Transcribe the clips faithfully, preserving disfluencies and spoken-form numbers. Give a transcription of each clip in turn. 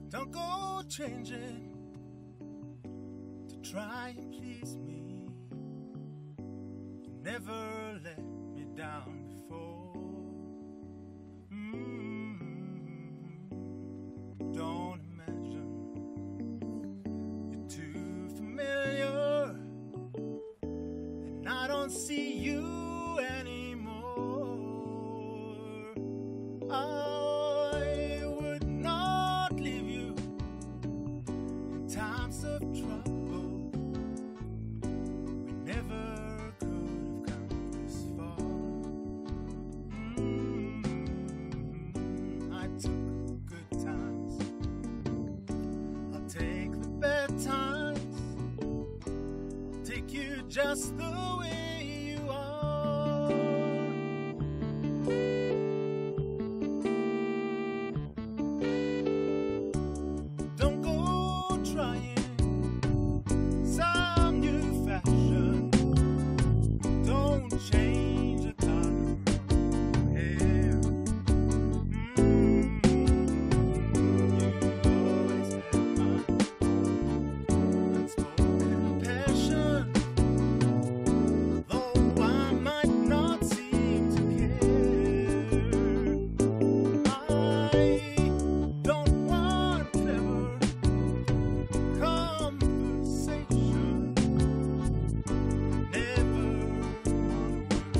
Don't go changing to try and please me. You never let me down before. Mm-hmm. Don't imagine you're too familiar, and I don't see you anymore. I would not leave you in times of trouble. We never could have come this far. Mm-hmm. I took good times, I'll take the bad times, I'll take you just the way you are. Don't go trying some new fashion. Don't change the color of your hair. Mm-hmm. You always had my unspoken passion, though I might not seem to care. I don't want clever conversation, never want to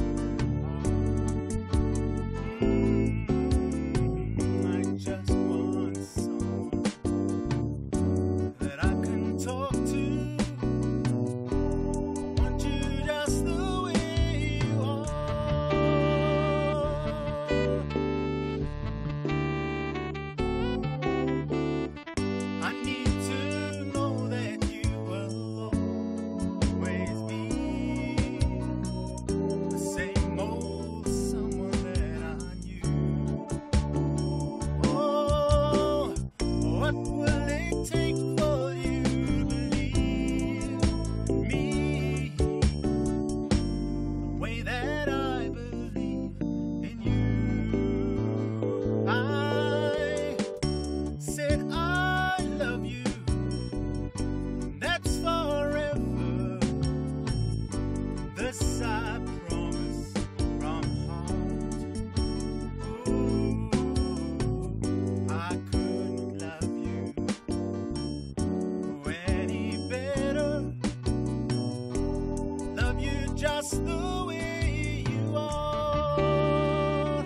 work hard. Mm, I just want someone that I can talk to. Want you just the way you are. I need to know that you will always be the same old someone that I knew. Oh, what will it take for you to believe me the way that I believe in you? I said I love you, that's forever. This I promise from heart. Ooh, I couldn't love you any better. Love you just the way you are.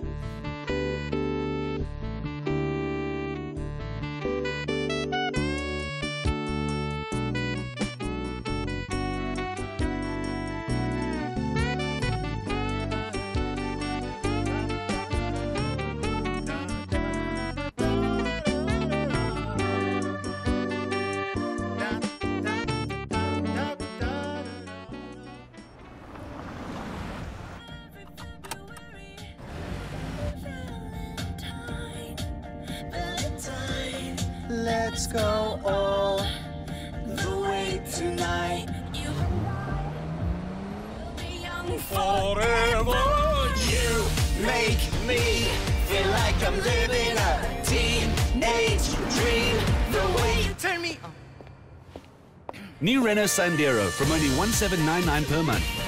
Let's go all the way tonight. Forever you make me feel like I'm living a teenage dream. The way you turn me on. New Renault Sandero from only one seven nine nine per month.